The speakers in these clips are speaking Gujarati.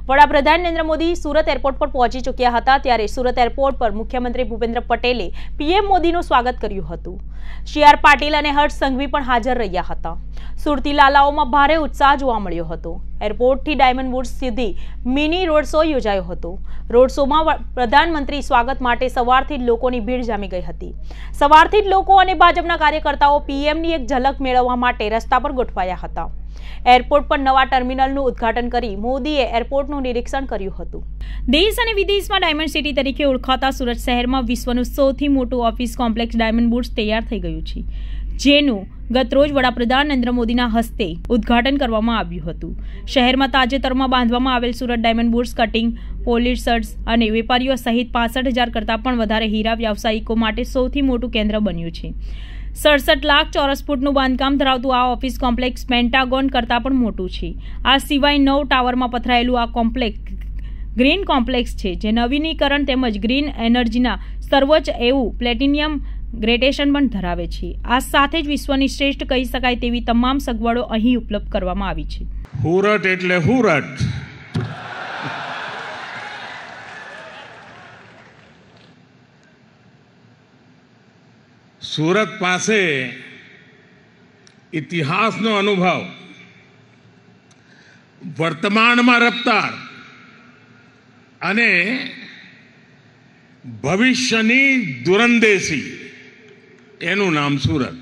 વડાપ્રધાન નરેન્દ્ર મોદી સુરત એરપોર્ટ પર પહોંચી ચૂક્યા હતા ત્યારે સુરત એરપોર્ટ પર મુખ્યમંત્રી ભૂપેન્દ્ર પટેલે પીએમ મોદીનું સ્વાગત કર્યું હતું। સીઆર પાટીલ અને હર્ષ સંઘવી પણ હાજર રહ્યા હતા। સુરતી લાલાઓમાં ભારે ઉત્સાહ જોવા મળ્યો હતો। એરપોર્ટથી ડાયમંડ બુર્જ સુધી મિની રોડ શો યોજાયો હતો। રોડ શોમાં પ્રધાનમંત્રી સ્વાગત માટે સવારથી જ લોકોની ભીડ જામી ગઈ હતી। સવારથી જ લોકો અને ભાજપના કાર્યકર્તાઓ પીએમની એક ઝલક મેળવવા માટે રસ્તા પર ગોઠવાયા હતા। એરપોર્ટ પર નવા ટર્મિનલનું ઉદ્ઘાટન કરી મોદીએ એરપોર્ટનું નિરીક્ષણ કર્યું હતું। દેશ અને વિદેશમાં ડાયમંડ સિટી તરીકે ઓળખાતા સુરત શહેરમાં વિશ્વનું સૌથી મોટું ઓફિસ કોમ્પ્લેક્સ ડાયમંડ બુર્જ તૈયાર થઈ ગયું છે, જેનું ગતરોજ વડાપ્રધાન નરેન્દ્ર મોદીના હસ્તે ઉદ્ઘાટન કરવામાં આવ્યું હતું। શહેરમાં તાજેતરમાં બાંધવામાં આવેલ Surat diamond Bourse cutting, polishers અને વેપારીઓ સહિત 65,000 કરતાં પણ વધારે હીરા વ્યવસાયિકો માટે સૌથી મોટું કેન્દ્ર બન્યું છે। 67 લાખ ચોરસ ફૂટનું બાંધકામ ધરાવતું આ ઓફિસ કોમ્પ્લેક્સ પેન્ટાગોન કરતાં પણ મોટું છે। આ સિવાય 9 ટાવરમાં પથરાયેલું આ કોમ્પ્લેક્સ ગ્રીન કોમ્પ્લેક્સ છે, જે નવીનીકરણ તેમજ ગ્રીન એનર્જીના સર્વોચ્ચ એવું પ્લેટિનિયમ ગ્રેડેશન પણ ધરાવે છે। આ સાથે જ વિશ્વની શ્રેષ્ઠ કહી શકાય તેવી તમામ સગવડો અહીં ઉપલબ્ધ કરવામાં આવી છે। હુરત એટલે હુરત, સુરત પાસે ઇતિહાસનો અનુભવ, વર્તમાનમાં રફતાર અને ભવિષ્યની દૂરંદેશી, એનું નામ સુરત।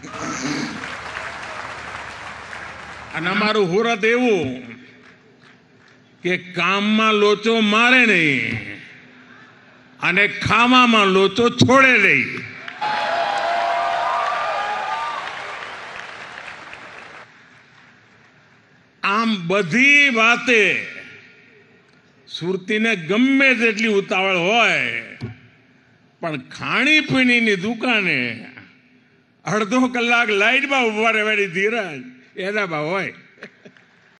અને અમારું સુરત એવું કે કામમાં લોચો મારે નહીં અને ખાવામાં લોચો છોડે નહીં। આમ બધી વાતે સુરતીને ગમે તેટલી ઉતાવળ હોય, પણ ખાણીપીણીની દુકાને અડધો કલાક લાઈટમાં ઉભા રહેવાની ધીરજ એનામાં હોય।